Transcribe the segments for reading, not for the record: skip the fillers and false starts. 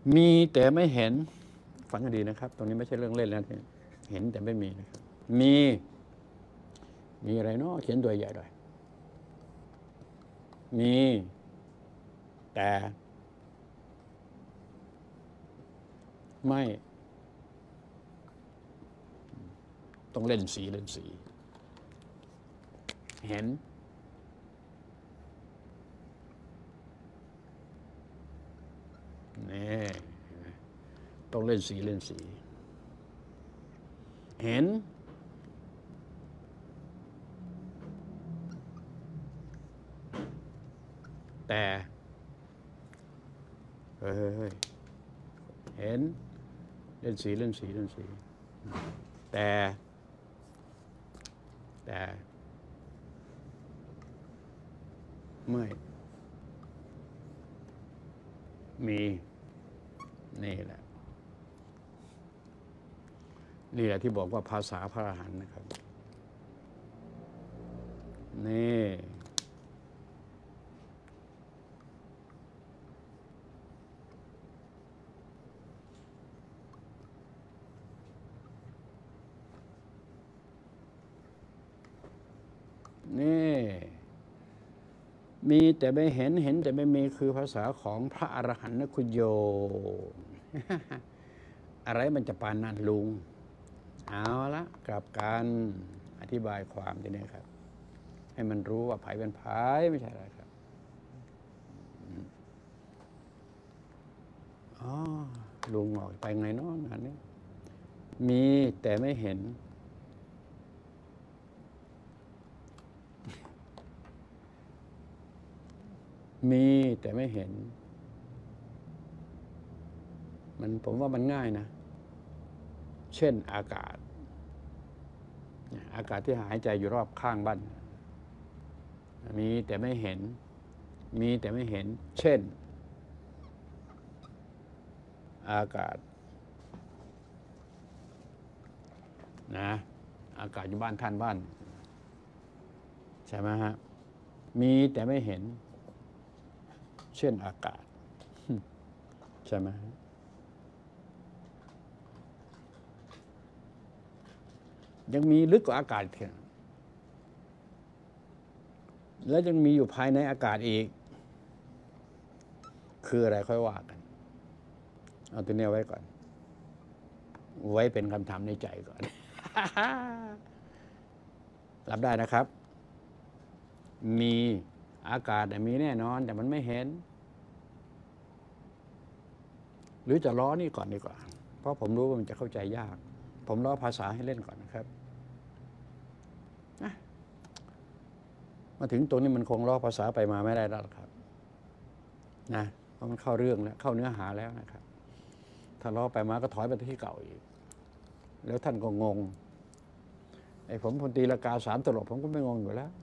มีแต่ไม่เห็นฟังให้ดีนะครับตรงนี้ไม่ใช่เรื่องเล่นแล้วเห็นแต่ไม่มีนะครับมีอะไรเนาะเขียนตัวใหญ่หน่อยมีแต่ไม่ต้องเล่นสีเห็นนี่ต้องเล่นสีเห็นแต่เฮ้ยเห็นเล่นสีแต่ไม่มีนี่แหละที่บอกว่าภาษาพระอรหันต์นะครับนี่มีแต่ไม่เห็นแต่ไม่มีคือภาษาของพระอรหันต์นะคุณโยม อะไรมันจะปานนั้นลุงเอาละกลับการอธิบายความทีนี้ครับให้มันรู้ว่าไผ่เป็นไผ่ไม่ใช่อะไรครับอ๋อลุงออกไปไงเนาะงานนี้มีแต่ไม่เห็นมีแต่ไม่เห็นผมว่ามันง่ายนะเช่นอากาศที่หายใจอยู่รอบข้างบ้านมีแต่ไม่เห็นเช่นอากาศนะอากาศอยู่บ้านท่านบ้านใช่ไหมฮะมีแต่ไม่เห็นเช่นอากาศใช่ไหมยังมีลึกกว่าอากาศเพียงแล้วยังมีอยู่ภายในอากาศอีกคืออะไรค่อยว่ากันเอาตัวนี้ไว้ก่อนไว้เป็นคำถามในใจก่อน รับได้นะครับมีอากาศมีแน่นอนแต่มันไม่เห็นหรือจะล้อนี่ก่อนดีกว่าเพราะผมรู้ว่ามันจะเข้าใจยากผมล้อภาษาให้เล่นก่อนนะครับมาถึงตรงนี้มันคงล้อภาษาไปมาไม่ได้แล้วครับนะเพราะมันเข้าเรื่องแล้วเข้าเนื้อหาแล้วนะครับถ้าล้อไปมาก็ถอยไปที่เก่าอีกแล้วท่านก็งงไอ้ผมพลตรีละกา3 ตลบผมก็ไม่งงอยู่แล้ว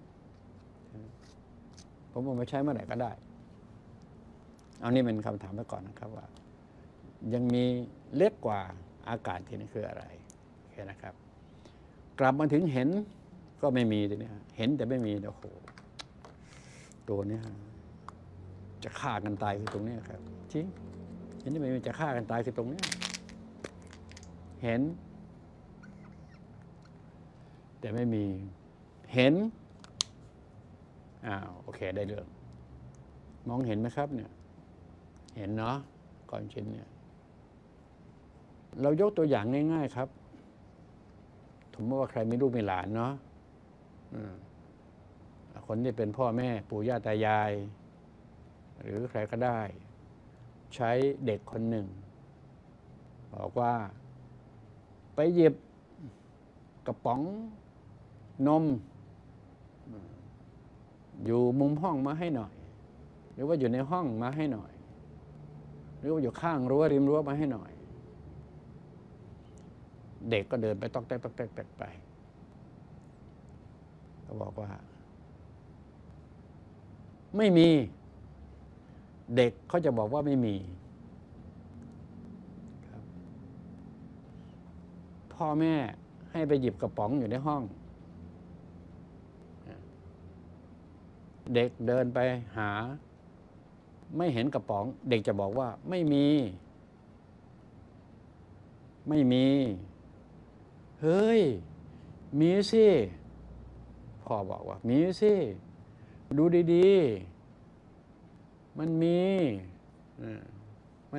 ผมเอามาใช้เมื่อไหร่ก็ได้เอานี่เป็นคำถามไปก่อนนะครับว่ายังมีเล็กกว่าอากาศที่นี่คืออะไรโอเคนะครับกลับมาถึงเห็นก็ไม่มีทีนี้เห็นแต่ไม่มีโอ้โหตัวนี้จะฆ่ากันตายคือตรงนี้ครับจริงเห็นแต่ไม่มีจะฆ่ากันตายคือตรงนี้เห็นแต่ไม่มีเห็นโอเคได้เรื่องมองเห็นไหมครับเนี่ยเห็นเนาะก่อนชิ้นเนี่ยเรายกตัวอย่างง่ายๆครับสมมติว่าใครมีลูกมีหลานเนาะคนที่เป็นพ่อแม่ปู่ย่าตายายหรือใครก็ได้ใช้เด็กคนหนึ่งบอกว่าไปหยิบกระป๋องนมอยู่มุมห้องมาให้หน่อยหรือว่าอยู่ในห้องมาให้หน่อยหรือว่าอยู่ข้างรั้วริมรั้วมาให้หน่อยเด็กก็เดินไปตอกแตกไปก็บอกว่าไม่มีเด็กเขาจะบอกว่าไม่มีพ่อแม่ให้ไปหยิบกระป๋องอยู่ในห้องเด็กเดินไปหาไม่เห็นกระป๋องเด็กจะบอกว่าไม่มีไม่มี เฮ้ยมีสิพ่อบอกว่ามีสิดูดีๆมันมีมัน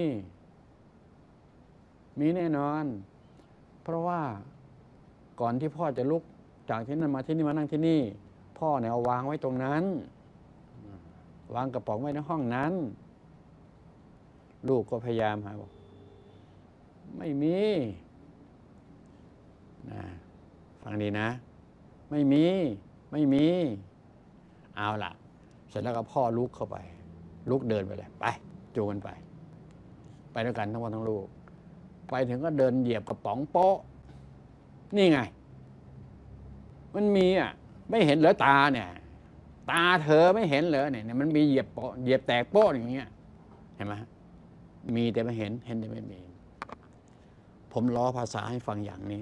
มีแน่นอน เพราะว่าก่อนที่พ่อจะลุกจากที่นั่นมาที่นี่มานั่งที่นี่พ่อเนี่ยเอาวางไว้ตรงนั้นวางกระป๋องไว้ในห้องนั้นลูกก็พยายามหาบอกไม่มีนะฟังดีนะไม่มีเอาล่ะเสร็จแล้วก็พ่อลุกเข้าไปลุกเดินไปเลยไปจูงกันไปด้วยกันทั้งวันทั้งลูกไปถึงก็เดินเหยียบกระป๋องโป๊ะนี่ไงมันมีอ่ะไม่เห็นเหรอตาเนี่ยตาเธอไม่เห็นเหรอเนี่ยมันมีเหยียบโป๊ะเหยียบแตกโป๊ะอย่างเงี้ยเห็นไหมมีแต่ไม่เห็นแต่ไม่มีผมล้อภาษาให้ฟังอย่างนี้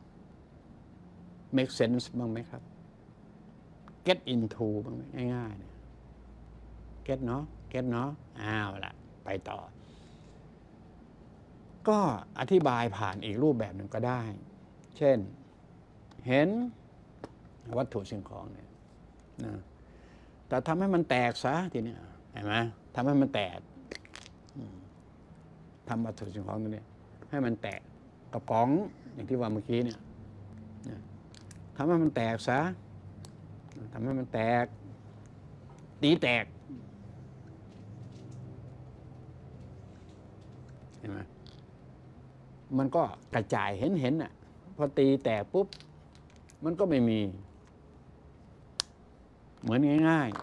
make sense บ้างไหมครับ get into บ้างไหมง่ายๆเนี่ย get เนาะอ้าวล่ะไปต่อก็อธิบายผ่านอีกรูปแบบหนึ่งก็ได้ เช่นเห็นวัตถุสิ่งของเนี่ยนะแต่ทำให้มันแตกซะทีนี้เห็นไหมทำให้มันแตกทำวัตถุสิ่งของตัวนี้ให้มันแตกกระป๋องอย่างที่ว่าเมื่อกี้เนี่ยทำให้มันแตกซะทำให้มันแตกตีแตกเห็นไหมมันก็กระจายเห็นอ่ะพอตีแตกปุ๊บมันก็ไม่มีเหมือนง่าย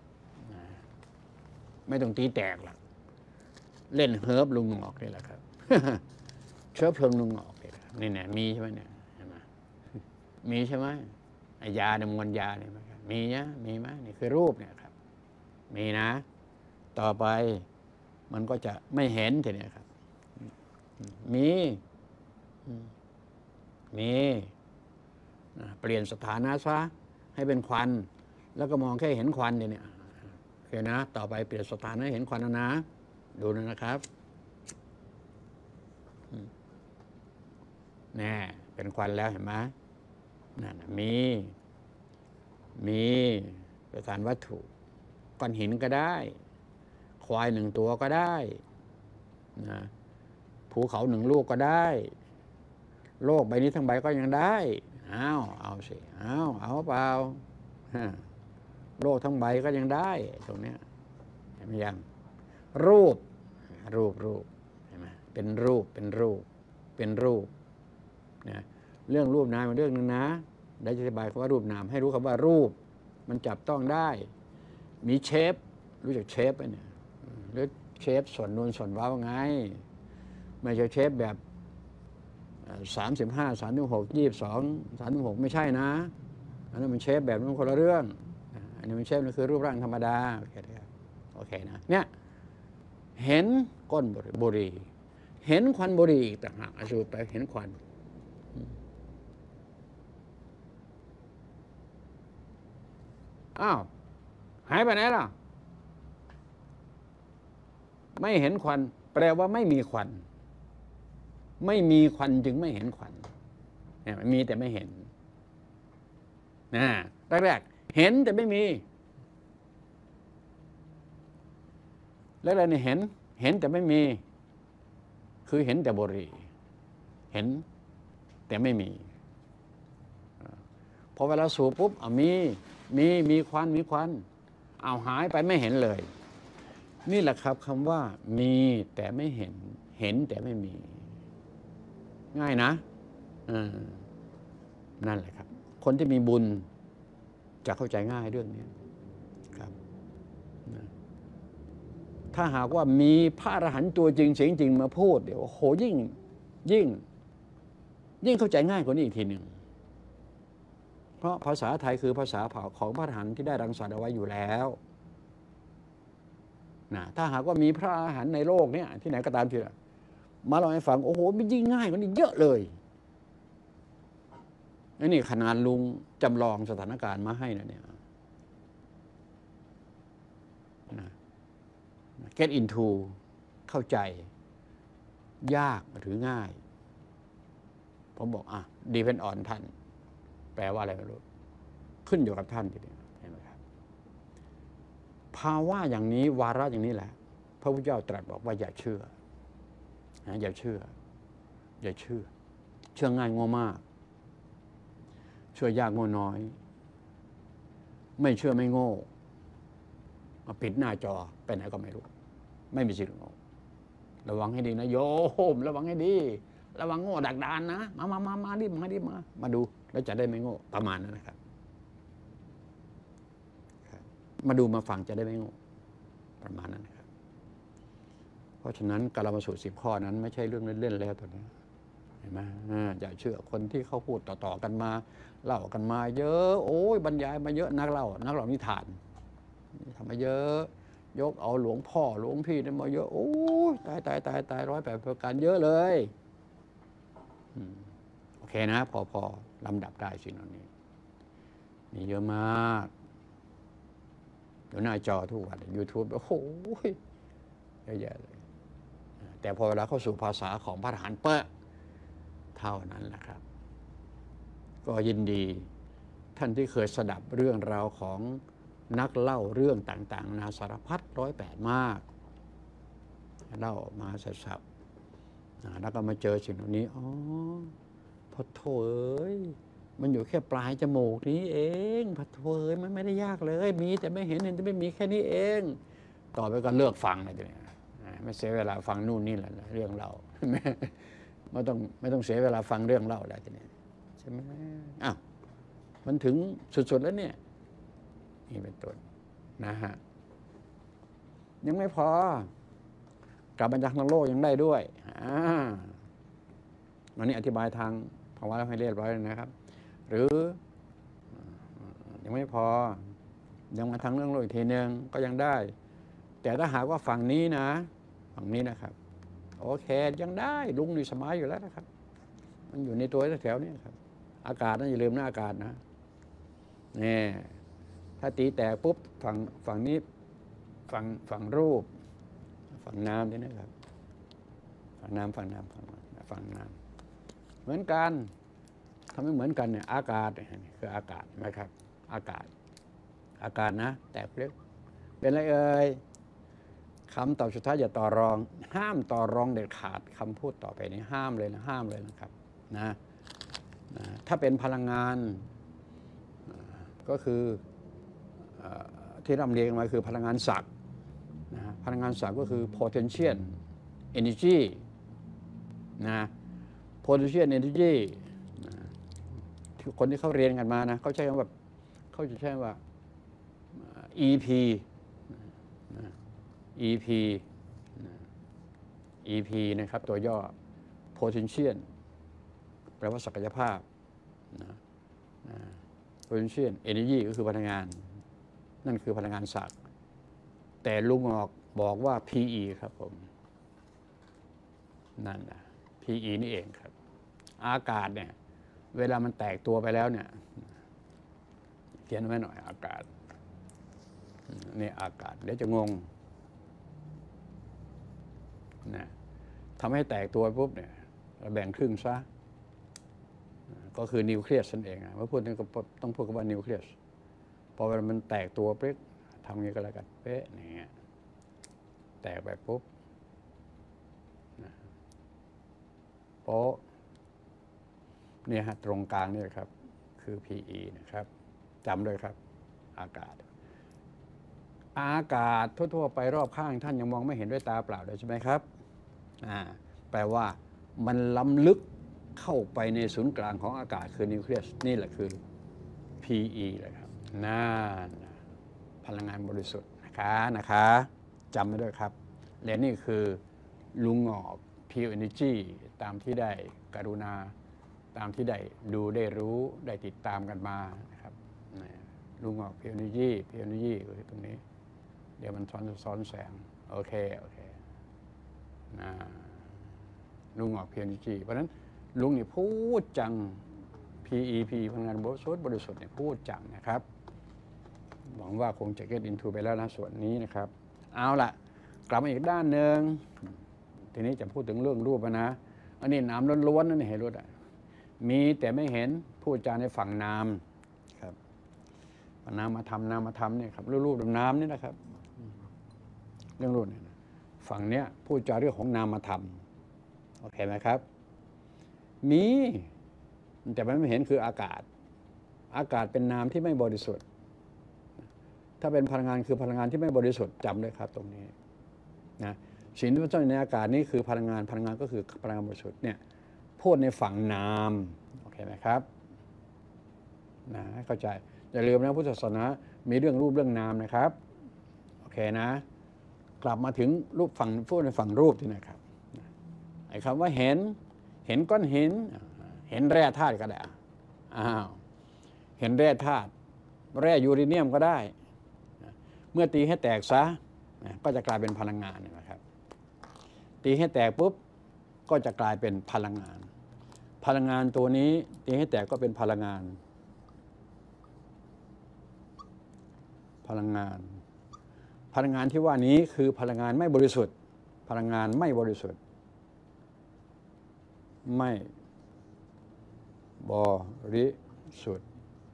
ๆไม่ต้องตีแตกหรอกเล่นเฮิร์บลุงงอกนี่แหละครับเชื้อเพลิงลุงงอกนี่เนี่ยมีใช่ไหมเนี่ยเห็นไหมมีใช่ไหมยาในมวลยาเนี่ยมีนะมีไหมนี่คือรูปเนี่ยครับมีนะต่อไปมันก็จะไม่เห็นทีนี้ครับมีเปลี่ยนสถานะซะให้เป็นควันแล้วก็มองแค่เห็นควันเนี่ยโอเคนะต่อไปเปลี่ยนสถานะเห็นควันนะดูนะครับแน่เป็นควันแล้วเห็นไหมนั่นมีประธานวัตถุก้อนหินก็ได้ควาย1 ตัวก็ได้นะภูเขา1 ลูกก็ได้โลกใบนี้ทั้งใบก็ยังได้เอาสิเอาเปล่าโลกทั้งใบก็ยังได้ตรงนี้เห็นไหมยังรูปเห็นไหมเป็นรูปนะเรื่องรูปนามเป็นเรื่องนึงนะได้อธิบายคำว่ารูปนามให้รู้คำว่ารูปมันจับต้องได้มีเชฟรู้จักเชฟไหมเนี่ยหรือเชฟส่วนนูนส่วนว้าวไงไม่ใช่เชฟแบบ35 36 22 36ไม่ใช่นะอันนั้นมันเชฟแบบนั้นคนละเรื่องอันนี้มันเชฟนั่นคือรูปร่างธรรมดาโอเคนะเนี่ยเห็นก้นบุหรี่เห็นควันบุหรี่อีกต่างหากสูบไปเห็นควันหายไปไหนล่ะไม่เห็นควันแปลว่าไม่มีควันจึงไม่เห็นควันเนี่ยมีแต่ไม่เห็นนะแรกๆเห็นแต่ไม่มีแล้วอะไรเนี่ยเห็นแต่ไม่มีคือเห็นแต่บุหรี่เห็นแต่ไม่มีพอเวลาสูบปุ๊บมีควันหายไปไม่เห็นเลยนี่แหละครับคำว่ามีแต่ไม่เห็นแต่ไม่มีง่ายนะนั่นแหละครับคนที่มีบุญจะเข้าใจง่ายเรื่องนี้ครับถ้าหากว่ามีพระอรหันต์ตัวจริงเสียงจริงมาพูดเดี๋ยวโหยิ่งเข้าใจง่ายกว่านี้อีกทีหนึ่งเพราะภาษาไทยคือภาษาของพระอรหันต์ที่ได้รังสรรค์เอาไว้อยู่แล้วนะถ้าหากว่ามีพระอรหันต์ในโลกนี้ที่ไหนก็ตามทีมาเล่าให้ฟังโอ้โหมันยิ่งง่ายกว่านี้เยอะเลยนี่ขนาดลุงจำลองสถานการณ์มาให้นะเนี่ยget into เข้าใจยากหรือง่ายผมบอกdepend on ท่านแปลว่าอะไรไม่รู้ขึ้นอยู่กับท่านทีเดียวเห็นไหมครับภาวะอย่างนี้วาระอย่างนี้แหละพระพุทธเจ้าตรัสบอกว่าอย่าเชื่ออย่าเชื่ออย่าเชื่อง่ายโง่มากเชื่อยากโง่น้อยไม่เชื่อไม่โง่ปิดหน้าจอไปไหนก็ไม่รู้ไม่มีสิทธิ์โง่ระวังให้ดีนะโยมระวังให้ดีระวังโง่ดักดานนะมาดิมาดูแล้วจะได้ไม่โง่ประมาณนั้นนะครับมาดูมาฟังจะได้ไม่โง่ประมาณนั้นนะครับเพราะฉะนั้นกาลามสูตร10 ข้อนั้นไม่ใช่เรื่องเล่นๆแล้วตอนนี้เห็นไหมอย่าเชื่อคนที่เขาพูดต่อกันมาเล่ากันมาเยอะโอ้ยบรรยายมาเยอะนักเล่านิทานทำมาเยอะยกเอาหลวงพ่อหลวงพี่มาเยอะโอ้ยตาย108 ประการเยอะเลยโอเคนะพอลำดับได้สิ่งเหล่านี้มีเยอะมากเดี๋ยวหน้าจอทุกวัน YouTube โอ้โหเยอะแยะเลยแต่พอเวลาเข้าสู่ภาษาของพระอรหันต์เป๊ะเท่านั้นแหละครับก็ยินดีท่านที่เคยสดับเรื่องราวของนักเล่าเรื่องต่างๆนาสารพัด108 มากเล่ามาสับแล้วก็มาเจอสิ่งเหล่านี้พอโถเอ้ยมันอยู่แค่ปลายจมูกนี้เองพอโถเอ้ยมันไม่ได้ยากเลยมีแต่ไม่เห็นแต่ไม่มีแค่นี้เองต่อไปก็เลิกฟังเลยทีนี้ไม่เสียเวลาฟังนู่นนี่แหละเรื่องเล่าไม่ต้องเสียเวลาฟังเรื่องเล่าแล้วทีนี้ใช่ไหมมันถึงสุดๆแล้วเนี่ยนี่เป็นต้นนะฮะยังไม่พอกลับมาจากทางโลกยังได้ด้วยวันนี้อธิบายทางภาวะให้เรียบร้อยนะครับหรือยังไม่พอยังมาทางเรื่องโลกอีกทีนึงก็ยังได้แต่ถ้าหากว่าฝั่งนี้นะครับโอเคยังได้ลุงนี่สบายอยู่แล้วนะครับมันอยู่ในตัวแถวนี้ครับอากาศนะอย่าลืมนะอากาศนะนี่ถ้าตีแตกปุ๊บฝั่งนี้ฝั่งรูปฝั่งน้ำนี่นะครับฝั่งน้ำเหมือนกันทำให้เหมือนกันเนี่ยอากาศคืออากาศนะครับอากาศนะแตกเล็กเป็นไรเอ่ยคำตอบสุดท้ายอย่าต่อรองห้ามต่อรองเด็ดขาดคำพูดต่อไปนี้ห้ามเลยนะครับนะถ้าเป็นพลังงานก็คือที่ร่ำเรียนมาคือพลังงานศักดิ์พลังงานศักดิ์ก็คือ potential energy นะ potential energy คนที่เขาเรียนกันมานะเขาใช้คำว่าEP EP นะครับตัวย่อ potential แปลว่าศักยภาพpotential energy ก็คือพลังงานนั่นคือพลังงานศักดิ์แต่ลุงบอกว่า PE ครับผมนั่นนะ PE นี่เองครับอากาศเนี่ยเวลามันแตกตัวไปแล้วเนี่ยเขียนไว้หน่อยอากาศนี่อากาศเดี๋ยวจะงงนะทำให้แตกตัวปุ๊บเนี่ยเราแบ่งครึ่งซะก็คือนิวเคลียสนั่นเองเมื่อพูดถึงก็ต้องพูดว่านิวเคลียสพอเวลามันแตกตัวปุ๊บทำงี้ก็แล้วกันเป๊ะนี่แตกไปปุ๊บโป๊ะนี่ฮะตรงกลางนี่ครับคือ PE นะครับจำด้วยครับอากาศทั่วๆไปรอบข้างท่านยังมองไม่เห็นด้วยตาเปล่าเลยใช่ไหมครับแปลว่ามันล้ำลึกเข้าไปในศูนย์กลางของอากาศคือนิวเคลียสนี่แหละคือ PE เลยครับนั่นพลังงานบริสุทธิ์นะคะจำไว้ด้วยครับและนี่คือลุงหงอก Pure Energy ตามที่ได้กรุณาตามที่ได้ดูได้รู้ได้ติดตามกันมานะครับลุงหงอก Pure Energy คือตรงนี้เดี๋ยวมันซ้อนแสงโอเคลุงหงอก Pure Energy เพราะฉะนั้นลุงนี่พูดจัง PEP พลังงานบริสุทธิ์เนี่ยพูดจังนะครับหวังว่าคงจะ get into ไปแล้วนะส่วนนี้นะครับเอาล่ะกลับมาอีกด้านหนึ่งทีนี้จะพูดถึงเรื่องรูปนะอันนี้น้ำล้วนๆนั่นเห็นรู้ได้มีแต่ไม่เห็นพูดจาในฝั่งนามครับนามธรรมเนี่ยครับรูปนามนี่นะครับเรื่องรูปเนี่ยฝั่งเนี้ยพูดจาเรื่องของนามธรรมโอเคไหมครับมีแต่มันไม่เห็นคืออากาศเป็นนามที่ไม่บริสุทธิ์ถ้าเป็นพลังงานคือพลังงานที่ไม่บริสุทธิ์จำด้วยครับตรงนี้นะสิ่งที่มันซ่อนอยู่ในอากาศนี่คือพลังงานก็คือพลังงานบริสุทธิ์เนี่ยพูดในฝั่งนามโอเคไหมครับนะให้เข้าใจอย่าลืมนะพุทธศาสนามีเรื่องรูปเรื่องนามนะครับโอเคนะกลับมาถึงรูปฝั่งพูดในฝั่งรูปที่นะครับไอ้คำว่าเห็นก้อนหินเห็นแร่ธาตุก็ได้เห็นแร่ธาตุแร่ยูเรเนียมก็ได้เมื่อตีให้แตกซะก็จะกลายเป็นพลังงานนะครับตีให้แตกปุ๊บก็จะกลายเป็นพลังงานตัวนี้ตีให้แตกก็เป็นพลังงานที่ว่านี้คือพลังงานไม่บริสุทธิ์พลังงานไม่บริสุทธิ์ไม่บริสุทธิ์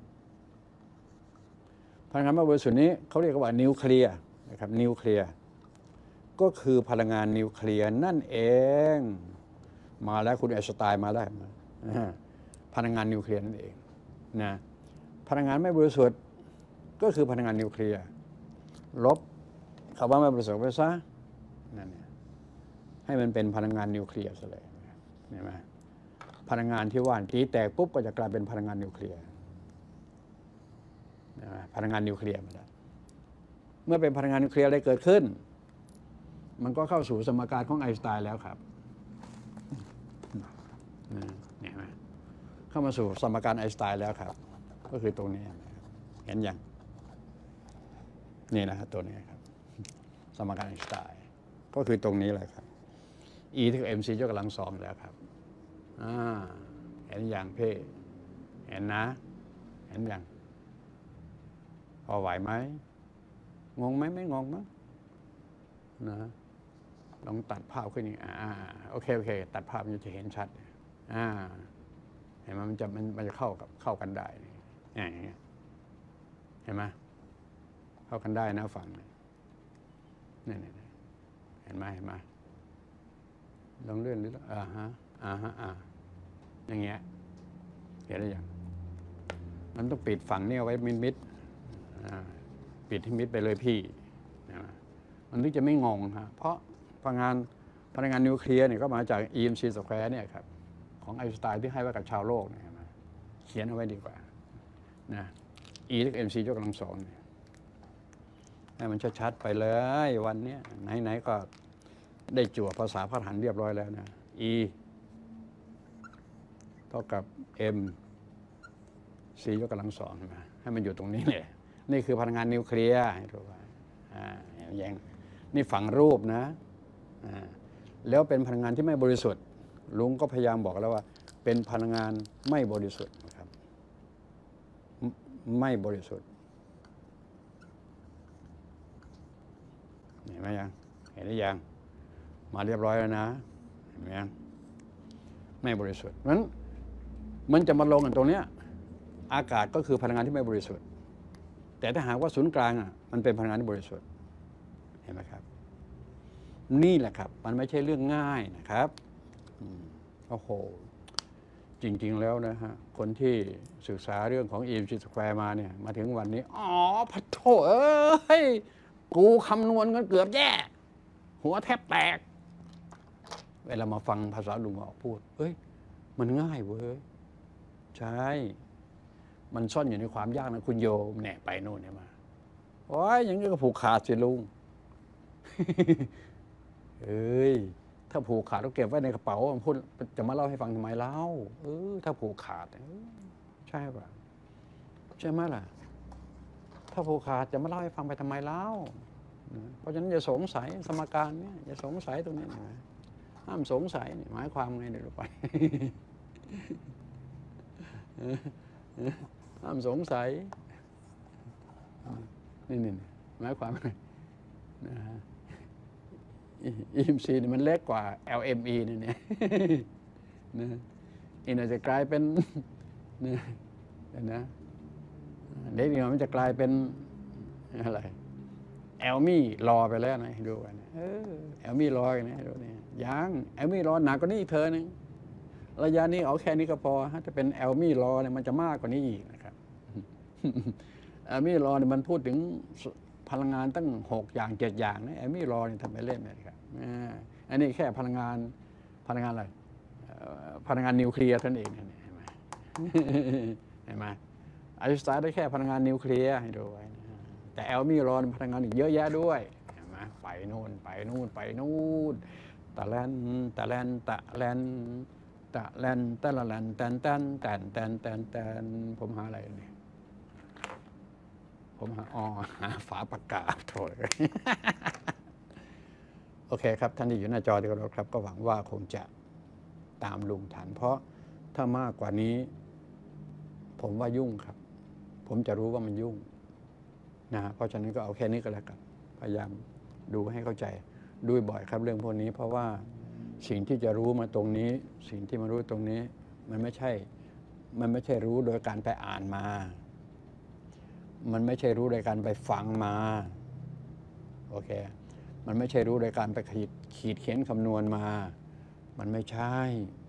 พลังงานไม่บริสุทธิ์นี้เขาเรียกว่านิวเคลียร์นะครับนิวเคลียร์ก็คือพลังงานนิวเคลียร์นั่นเองมาแล้วคุณไอน์สไตน์มาแล้วพลังงานนิวเคลียร์นั่นเองนะพลังงานไม่บริสุทธิ์ก็คือพลังงานนิวเคลียร์ลบคำว่าไม่บริสุทธิ์ไปซะนั่นเนี่ยให้มันเป็นพลังงานนิวเคลียร์ซะเลยเห็นไหมพลังงานที่ว่าตีแตกปุ๊บก็จะกลายเป็นพลังงานนิวเคลียร์พลังงานนิวเคลียร์มาแล้วเมื่อเป็นพลังงานนิวเคลียร์อะไรเกิดขึ้นมันก็เข้าสู่สมการของไอน์สไตน์แล้วครับเห็นไหมเข้ามาสู่สมการไอน์สไตน์แล้วครับก็คือตรงนี้เห็นยังนี่นะครับตัวนี้ครับสมการไอน์สไตน์ก็คือตรงนี้เลยครับ E เท่ากับ mc ยกกำลัง 2แล้วครับเห็นอย่างเพ่เห็นนะเห็นอย่างพอไหวไหมงงไหมไม่งงมั้งนะลองตัดภาพขึ้นอีกโอเคตัดภาพมันจะเห็นชัดเห็นไหมมันจะเข้ากันได้อย่างเงี้ยเห็นไหมเข้ากันได้นะฝั่งนี่เห็นไหมลองเลื่อนหรืออย่างเงี้ยเห็นหรือยังมันต้องปิดฝั่งนี้เอาไว้มิดปิดให้มิดไปเลยพี่มันถึงจะไม่งงครับเพราะพลังงานนิวเคลียร์เนี่ยก็มาจาก EMC square เนี่ยครับของไอน์สไตน์ที่ให้ไว้กับชาวโลกเนี่ยเขียนเอาไว้ดีกว่านะ E เท่ากับ mc ยกกำลัง 2เนี่ยให้มันชัดๆไปเลยวันนี้ไหนๆก็ได้จั่วภาษาพหันต์เรียบร้อยแล้วนะ E เท่ากับ m c ยกกำลัง 2ให้มันอยู่ตรงนี้เลยนี่คือพลังงานนิวเคลียร์ให้รู้ว่าอย่างนี่ฝั่งรูปนะแล้วเป็นพลังงานที่ไม่บริสุทธิ์ลุงก็พยายามบอกแล้วว่าเป็นพลังงานไม่บริสุทธิ์นะครับไม่บริสุทธิ์เห็นไหมยังเห็นหรือยังมาเรียบร้อยแล้วนะเห็นไหมยังไม่บริสุทธิ์นั้นมันจะมาลงกันตรงเนี้ยอากาศก็คือพลังงานที่ไม่บริสุทธิ์แต่ถ้าหากว่าศูนย์กลางมันเป็นพลังงานที่บริสุทธิ์เห็นไหมครับนี่แหละครับมันไม่ใช่เรื่องง่ายนะครับโอ้โหจริงๆแล้วนะฮะคนที่ศึกษาเรื่องของ EMC square มาเนี่ยมาถึงวันนี้พัดโถเอ้ยกูคำนวณกันเกือบแย่หัวแทบแตกเวลามาฟังภาษาลุงออกพูดเฮ้ยมันง่ายเว้ยใช่มันซ่อนอยู่ในความยากนะคุณโยมเนี่ยไปโน่นเนี่ยมาโอ้ยอย่างนี้ก็ผูกขาดสิลุง เอ้ยถ้าผูกขาดต้องเก็บไว้ในกระเป๋าพูดจะมาเล่าให้ฟังทำไมเล่าถ้าผูกขาดใช่ป่ะใช่ไหมล่ะถ้าผูกขาดจะมาเล่าให้ฟังไปทำไมเล่าเพราะฉะนั้นอย่าสงสัยสมการเนี่ยอย่าสงสัยตรงนี้นะห้ามสงสัยหมายความไงเดี๋ยวไป ห้ามสงสัยนี่หมายความไงนะฮะ EMC นี่มันเล็กกว่า LME นี่นะอีกหน่อยจะกลายเป็นเนี่ยนะเด็กอีกหน่อยมันจะกลายเป็นอะไรแอลมี่รอไปแล้วนะดูกันแอลมี่รอกันนะดูนี่ยังแอลมี่รอหนักกว่านี้อีกเธอหนึ่งระยะนี้เอาแค่นี้ก็พอถ้าเป็นแอลมี่รอเนี่ยมันจะมากกว่านี้อีกนะครับแอลมี่รอเนี่ยมันพูดถึงพลังงานตั้ง6 อย่าง 7 อย่างนะแอลมี่รอเนี่ยทำไปเล่นเลยครับอันนี้แค่พลังงานอะไรพลังงานนิวเคลียร์ท่านเองเห็นไหมเห็นไหมไอน์สไตน์ได้แค่พลังงานนิวเคลียร์ให้ดูไว้แต่แอลมี่รอพลังงานอีกเยอะแยะด้วยเห็นไหมไปนู่นตะแลนตะละแลนตะละแลนแตนผมหาอะไรเนี่ยผมหาฝาปากกาโถยโอเคครับท่านที่อยู่หน้าจอที่เคารพครับก็หวังว่าคงจะตามลุงทันเพราะถ้ามากกว่านี้ผมว่ายุ่งครับผมจะรู้ว่ามันยุ่งนะเพราะฉะนั้นก็เอาแค่นี้ก็แล้วกันพยายามดูให้เข้าใจดูบ่อยครับเรื่องพวกนี้เพราะว่าสิ่งที่จะรู้มาตรงนี้สิ่งที่มารู้ตรงนี้มันไม่ใช่รู้โดยการไปอ่านมามันไม่ใช่รู้โดยการไปฟังมาโอเคมันไม่ใช่รู้โดยการไปขีดเขียนคำนวณมามันไม่ใช่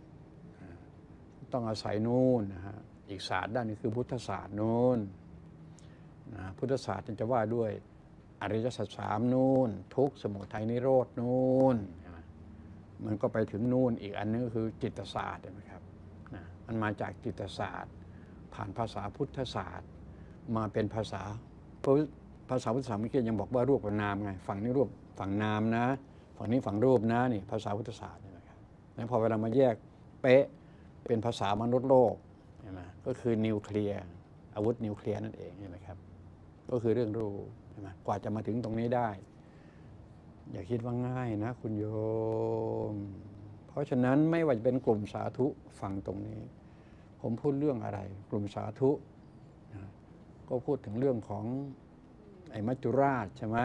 ต้องอาศัยนู่นนะฮะอีกศาสตร์ด้านนี้คือพุทธศาสตร์นู่นนะพุทธศาสตร์จะว่าด้วยอริยสัจ 3นู่นทุกข์สมุทัยนิโรธนู่นมันก็ไปถึงนู่นอีกอันนึงก็คือจิตศาสตร์นะครับนะมันมาจากจิตศาสตร์ผ่านภาษาพุทธศาสตร์มาเป็นภาษาพุทธศาสตร์เมื่อกี้ยังบอกว่ารูปกับนามไงฝั่งนี้รูปฝั่งนามนะฝั่งนี้ฝั่งรูปนะนี่ภาษาพุทธศาสตร์นี่นะครับแล้วพอเวลามาแยกเป๊ะเป็นภาษามนุษย์โลกใช่ไหมก็คือนิวเคลียร์อาวุธนิวเคลียร์นั่นเองใช่ไหมครับก็คือเรื่องรูปใช่ไหมกว่าจะมาถึงตรงนี้ได้อย่าคิดว่าง่ายนะคุณโยมเพราะฉะนั้นไม่ว่าจะเป็นกลุ่มสาธุฟังตรงนี้ผมพูดเรื่องอะไรกลุ่มสาธุก็พูดถึงเรื่องของไอ้มัจจุราชใช่ไหม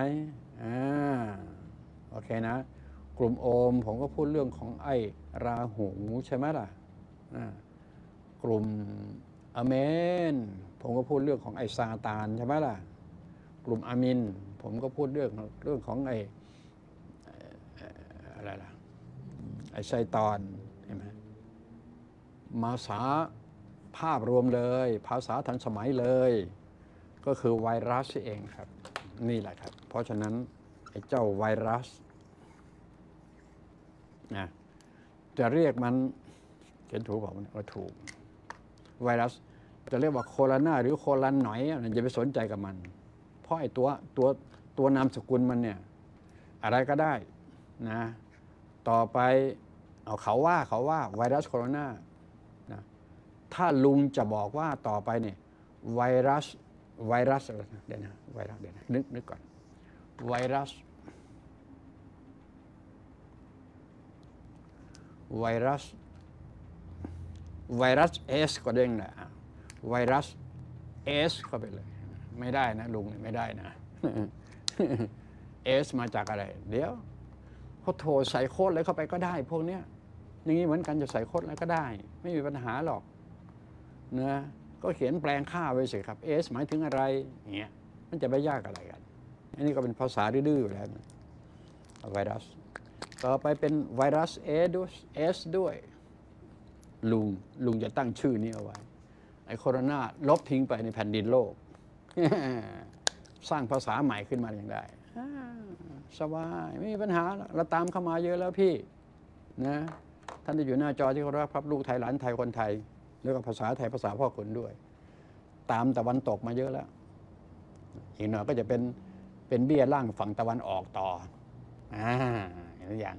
โอเคนะกลุ่มโอมผมก็พูดเรื่องของไอ้ราหูใช่ไหมล่ะกลุ่มอเมนผมก็พูดเรื่องของไอ้ซาตานใช่ไหมล่ะกลุ่มอามินผมก็พูดเรื่องของไอ้อะไรล่ะไอ้ไซตอนเห็นไหมมาษาภาพรวมเลยภาษาทันสมัยเลยก็คือไวรัสเองครับนี่แหละครับเพราะฉะนั้นไอ้เจ้าไวรัสนะจะเรียกมันเขียนถูกบอกว่าถูกไวรัสจะเรียกว่าโคโรนาหรือโคลันหน่อยอย่าไปสนใจกับมันเพราะไอ้ตัวนามสกุลมันเนี่ยอะไรก็ได้นะต่อไปเอาเขาว่าไวรัสโคโรนานะถ้าลุงจะบอกว่าต่อไปเนี่ยไวรัสเดี๋ยวนะไวรัสเดี๋ยวนะนึกก่อนไวรัสเอสก็เด้งแหละไวรัสเอสเข้าไปเลยไม่ได้นะลุงไม่ได้นะเอสมาจากอะไรเดี๋ยวเขาโทรใส่โค้ดอะไรเข้าไปก็ได้พวกเนี้ยอย่างนี้เหมือนกันจะใส่โค้ดอะไรก็ได้ไม่มีปัญหาหรอกนะก็เขียนแปลงค่าไว้สิครับเอสหมายถึงอะไรเงี้ยมันจะไปยากอะไรกันอันนี้ก็เป็นภาษาดื้อๆอยู่แล้วนะไวรัสต่อไปเป็นไวรัสเอสด้วยลุงจะตั้งชื่อนี้เอาไว้ไอ้โคโรนาลบทิ้งไปในแผ่นดินโลก สร้างภาษาใหม่ขึ้นมาอย่างไรสบายไม่มีปัญหาเราตามเข้ามาเยอะแล้วพี่นะท่านที่อยู่หน้าจอที่เขารักพับลูกไทยหลานไทยคนไทยแล้วก็ภาษาไทยภาษาพ่อขุนด้วยตามตะวันตกมาเยอะแล้วอีกหน่อยก็จะเป็นเบี้ยล่างฝั่งตะวันออกต่อเห็นหรือยัง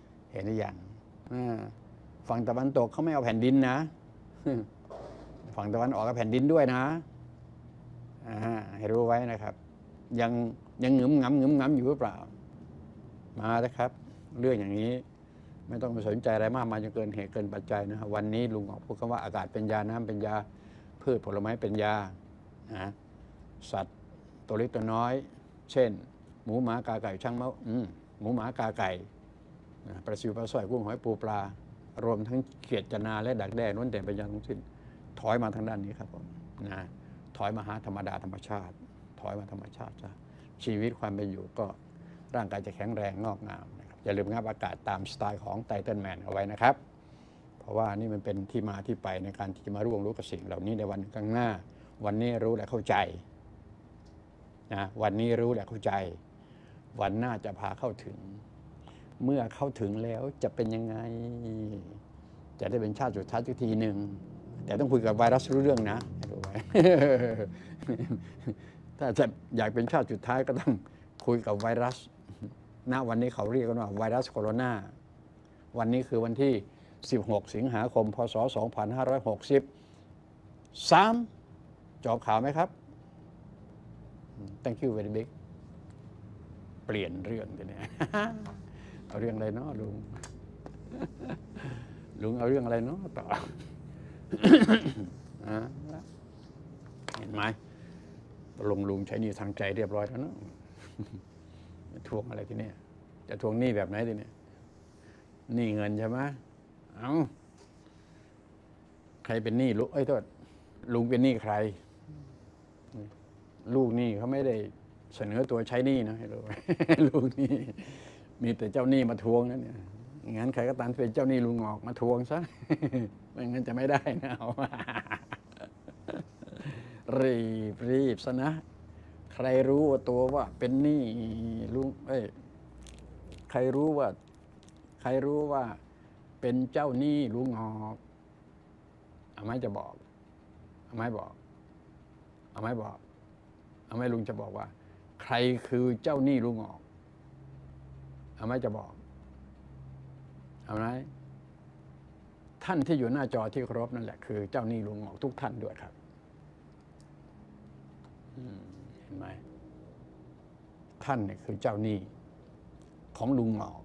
ฝั่งตะวันตกเขาไม่เอาแผ่นดินนะฝั่งตะวันออกกับแผ่นดินด้วยนะให้รู้ไว้นะครับยังงึมงำอยู่หรือเปล่ามานะครับเรื่องอย่างนี้ไม่ต้องไปสนใจอะไรมากมายจนเกินเหตุเกินปัจจัยนะครับวันนี้ลุงออกพูดคำว่าอากาศเป็นยาน้ำเป็นยาพืชผลไม้เป็นยาสัตว์ตัวเล็กตัวน้อยเช่นหมูหมากาไก่ช่างเมาหมูหมากาไก่ปลาซิวปลาสร้อยกุ้งหอยปูปลารวมทั้งเกียรตินาและดักแด้ล้วนแต่เป็นอย่างทั้งสิ้นถอยมาทางด้านนี้ครับผมนะถอยมาหาธรรมดาธรรมชาติถอยมาธรรมชาติซะชีวิตความเป็นอยู่ก็ร่างกายจะแข็งแรงงอกงามนะครับอย่าลืมงับอากาศตามสไตล์ของไททันแมนเอาไว้นะครับเพราะว่านี่มันเป็นที่มาที่ไปในการที่จะมาร่วงรู้กับสิ่งเหล่านี้ในวันข้างหน้าวันนี้รู้และเข้าใจนะวันนี้รู้และเข้าใจวันหน้าจะพาเข้าถึงเมื่อเข้าถึงแล้วจะเป็นยังไงจะได้เป็นชาติสุดท้ายทีหนึ่งแต่ต้องคุยกับไวรัสรู้เรื่องนะรู้ไหม ถ้าจะอยากเป็นชาติสุดท้ายก็ต้องคุยกับไวรัสณวันนี้เขาเรียกกันว่าไวรัสโคโรนาวันนี้คือวันที่16 สิงหาคม พศ 2563 จบข่าวไหมครับ Thank you very big เปลี่ยนเรื่องทีนี้ เอาเรื่องอะไรเนาะลุง ลุงเอาเรื่องอะไรเนาะต่อ เห็นไหมลุงใช้หนี้ทางใจเรียบร้อยแล้วเนาะ ทวงอะไรทีนี้จะทวงหนี้แบบไหนทีนี้หนี้เงินใช่ไหมเอาใครเป็นหนี้ลูกโทษลุงเป็นหนี้ใครลูกหนี้เขาไม่ได้เสนอตัวใช้หนี้นะให้รู้ ลูกหนี้มีแต่เจ้าหนี้มาทวงนั่นเนี่ยงั้นใครก็ตามเป็นเจ้าหนี้ลุงออกมาทวงซะ ไม่งั้นจะไม่ได้นะ รีบซะนะใครรู้ว่าตัวว่าเป็นหนี้ลุงใครรู้ว่าเป็นเจ้าหนี้ลุงออกเอาไหมจะบอกเอาไหมบอกเอาไหมบอกเอาไหมลุงจะบอกว่าใครคือเจ้าหนี้ลุงออกเอาไหมจะบอกเอาไหมท่านที่อยู่หน้าจอที่เคารพนั่นแหละคือเจ้าหนี้ลุงออกทุกท่านด้วยครับเห็นไหมท่านเนี่ยคือเจ้าหนี้ของลุงหงอก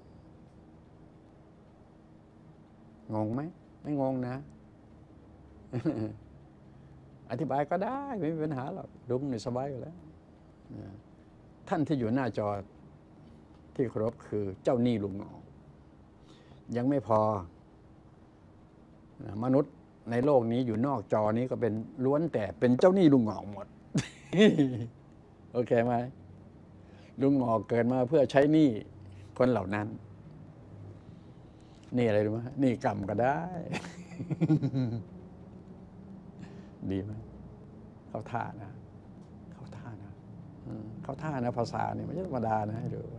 งงไหมไม่งงนะ อธิบายก็ได้ไม่มีปัญหาหรอกลุงนี่สบายอยู่แล้วท่านที่อยู่หน้าจอที่เคารพคือเจ้าหนี้ลุงหงอกยังไม่พอมนุษย์ในโลกนี้อยู่นอกจอนี้ก็เป็นล้วนแต่เป็นเจ้าหนี้ลุงหงอกหมด โอเคไหมลุงหงอกเกิดมาเพื่อใช้หนี้คนเหล่านั้นนี่อะไรรู้ไหมนี่กรรมก็ได้ ดีไหมเขาท่านะเขาท่านะเขาท่านะภาษาเนี่ยไม่ใช่ธรรมดานะให้ดู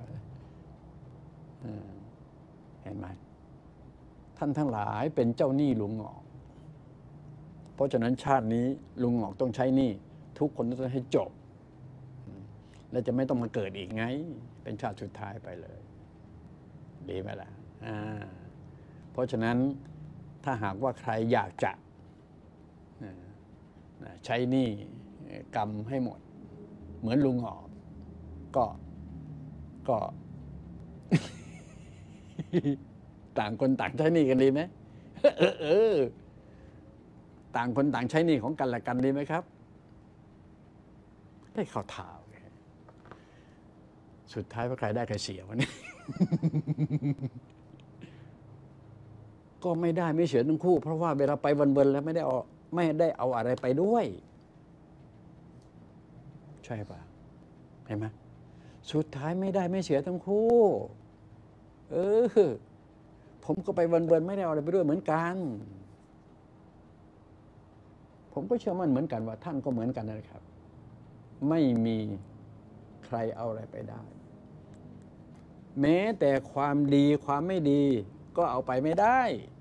เห็นไหมท่านทั้งหลายเป็นเจ้าหนี้ลุงหงอกเพราะฉะนั้นชาตินี้ลุงหงอกต้องใช้หนี้ทุกคนต้องให้จบและจะไม่ต้องมาเกิดอีกไงเป็นชาติสุดท้ายไปเลยดีไหมล่ะเพราะฉะนั้นถ้าหากว่าใครอยากจะใช้หนี้กรรมให้หมดเหมือนลุงหงอกก็ ต่างคนต่างใช้หนี้กันดีไหม ต่างคนต่างใช้หนี้ของกันและกันดีไหมครับได้เข้าท่าสุดท้ายว่าใครได้ใครเสียวันนี้ ก็ไม่ได้ไม่เสียทั้งคู่เพราะว่าเวลาไปวันๆแล้วไม่ได้เอาอะไรไปด้วยใช่ป่ะเห็นไหมสุดท้ายไม่ได้ไม่เสียทั้งคู่ผมก็ไปวันๆไม่ได้เอาอะไรไปด้วยเหมือนกันผมก็เชื่อมั่นเหมือนกันว่าท่านก็เหมือนกันนะครับไม่มีใครเอาอะไรไปได้แม้แต่ความดีความไม่ดีก็เอาไปไม่ได้